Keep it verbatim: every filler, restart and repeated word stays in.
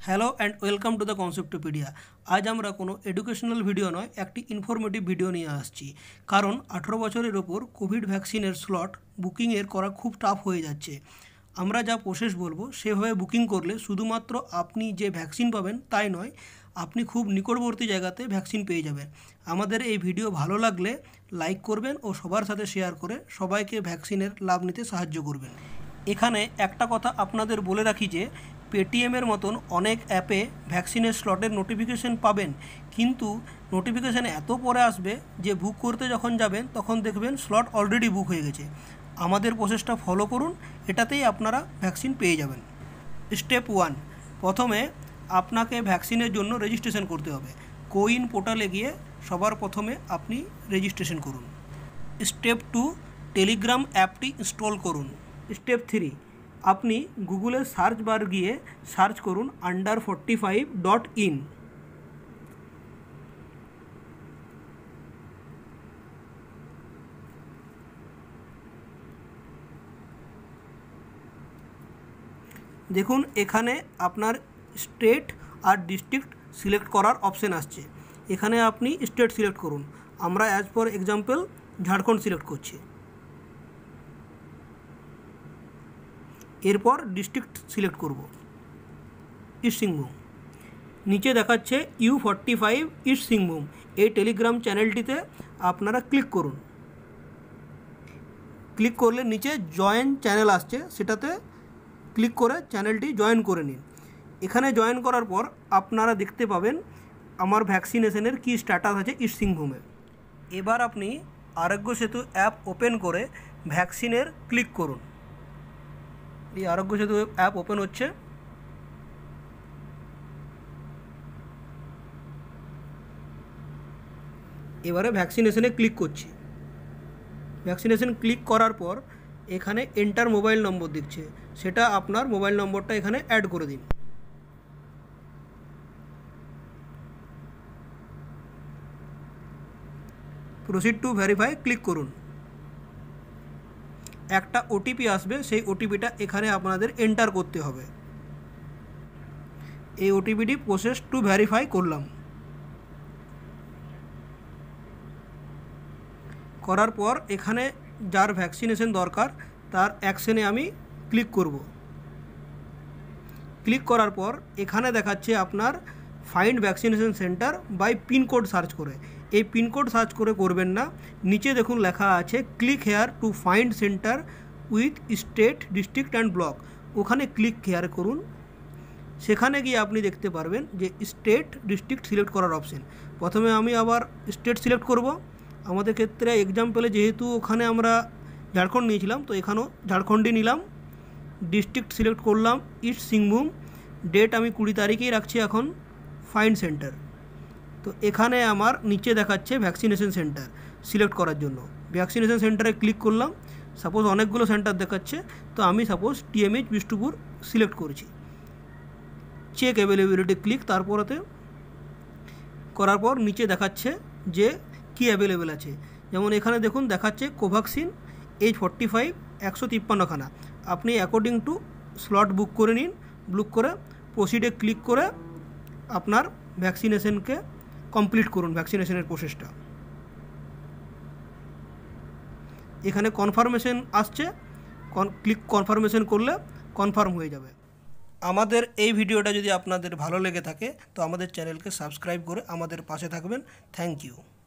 Hello and welcome to the Conceptopedia. আজ আমরা কোনো এডুকেশনাল ভিডিও নয়, একটি ইনফরমেটিভ ভিডিও নিয়ে আসছি। কারণ আঠেরো বছরের ওপর কোভিড ভ্যাকসিনের স্লট বুকিংয়ের করা খুব টাফ হয়ে যাচ্ছে। আমরা যা প্রসেস বলবো সেভাবে বুকিং করলে শুধুমাত্র আপনি যে ভ্যাকসিন পাবেন তাই নয়, আপনি খুব নিকটবর্তী জায়গাতে ভ্যাকসিন পেয়ে যাবেন। আমাদের এই ভিডিও ভালো লাগলে লাইক করবেন ও সবার সাথে শেয়ার করে সবাইকে ভ্যাকসিনের লাভ নিতে সাহায্য করবেন। এখানে একটা কথা আপনাদের বলে রাখি যে পেটিএমের মতন অনেক অ্যাপে ভ্যাকসিনের স্লটের নোটিফিকেশান পাবেন, কিন্তু নোটিফিকেশান এত পরে আসবে যে বুক করতে যখন যাবেন তখন দেখবেন স্লট অলরেডি বুক হয়ে গেছে। আমাদের প্রসেসটা ফলো করুন, এটাতেই আপনারা ভ্যাকসিন পেয়ে যাবেন। স্টেপ ওয়ান, প্রথমে আপনাকে ভ্যাকসিনের জন্য রেজিস্ট্রেশন করতে হবে। কোউইন পোর্টালে গিয়ে সবার প্রথমে আপনি রেজিস্ট্রেশন করুন। স্টেপ টু, টেলিগ্রাম অ্যাপটি ইনস্টল করুন। স্টেপ থ্রি, আপনি গুগলে সার্চ বার গিয়ে সার্চ করুন under forty five dot in. দেখুন এখানে আপনার স্টেট আর ডিস্ট্রিক্ট সিলেক্ট করার অপশান আসছে। এখানে আপনি স্টেট সিলেক্ট করুন। আমরা as for example Jharkhand select করছি। এরপর ডিস্ট্রিক্ট সিলেক্ট করব, ইস্ট সিংভূম। নিচে দেখাচ্ছে U forty five east Singhbhum. এই টেলিগ্রাম চ্যানেলটিতে আপনারা ক্লিক করুন। ক্লিক করলে নিচে জয়েন চ্যানেল আসছে, সেটাতে ক্লিক করে চ্যানেলটি জয়েন করে নিন। এখানে জয়েন করার পর আপনারা দেখতে পাবেন আমার ভ্যাকসিনেশনের কী স্ট্যাটাস আছে ইস্ট সিংভূমে। এবার আপনি আরোগ্য সেতু অ্যাপ ওপেন করে ভ্যাকসিনের ক্লিক করুন। এই আরোগ্য সেতু অ্যাপ ওপেন হচ্ছে। এবারে ভ্যাকসিনেশনে ক্লিক করছি। ভ্যাকসিনেশন ক্লিক করার পর এখানে এন্টার মোবাইল নম্বর দিচ্ছে, সেটা আপনার মোবাইল নম্বরটা এখানে অ্যাড করে দিন। প্রসিড টু ভেরিফাই ক্লিক করুন। একটা ওটিপি আসবে, সেই ওটিপিটা এখানে আপনাদের এন্টার করতে হবে। এই ওটিপিটি প্রসেস টু ভেরিফাই করলাম। করার পর এখানে যার ভ্যাকসিনেশন দরকার তার অ্যাকশনে আমি ক্লিক করব। ক্লিক করার পর এখানে দেখাচ্ছে আপনার find vaccination centre by pincode search করে। এই পিনকোড সার্চ করে করবেন না, নিচে দেখুন লেখা আছে click here to find centre with state district and block. ওখানে ক্লিক হেয়ার করুন। সেখানে গিয়ে আপনি দেখতে পারবেন যে স্টেট ডিস্ট্রিক্ট সিলেক্ট করার অপশন। প্রথমে আমি আবার স্টেট সিলেক্ট করব। আমাদের ক্ষেত্রে এক্সাম্পলে যেহেতু ওখানে আমরা ঝাড়খণ্ড নিয়েছিলাম, তো এখানেও ঝাড়খণ্ডই নিলাম। ডিস্ট্রিক্ট সিলেক্ট করলাম ইস্ট সিংভূম। ডেট আমি কুড়ি তারিখেই রাখছি এখন। ফাইন্ড সেন্টার, তো এখানে আমার নিচে দেখাচ্ছে ভ্যাকসিনেশন সেন্টার সিলেক্ট করার জন্য। ভ্যাকসিনেশন সেন্টারে ক্লিক করলাম। সাপোজ অনেকগুলো সেন্টার দেখাচ্ছে, তো আমি সাপোজ টিএমএইচ বিষ্ণুপুর সিলেক্ট করেছি। চেক অ্যাভেলেবিলিটি ক্লিক, তারপরেতে করার পর নিচে দেখাচ্ছে যে কী অ্যাভেলেবেল আছে। যেমন এখানে দেখুন দেখাচ্ছে কোভ্যাক্সিন এইচ ফর্টি ফাইভ একশো তিপ্পান্নখানা। আপনি অ্যাকর্ডিং টু স্লট বুক করে নিন। বুক করে প্রসিডে ক্লিক করে আপনার ভ্যাকসিনেশনকে কমপ্লিট করুন, ভ্যাকসিনেশনের প্রসেসটা। এখানে কনফার্মেশন আসছে, ক্লিক কনফার্মেশন করলে কনফার্ম হয়ে যাবে। আমাদের এই ভিডিওটা যদি আপনাদের ভালো লেগে থাকে তো আমাদের চ্যানেলকে সাবস্ক্রাইব করে আমাদের পাশে থাকবেন। Thank you.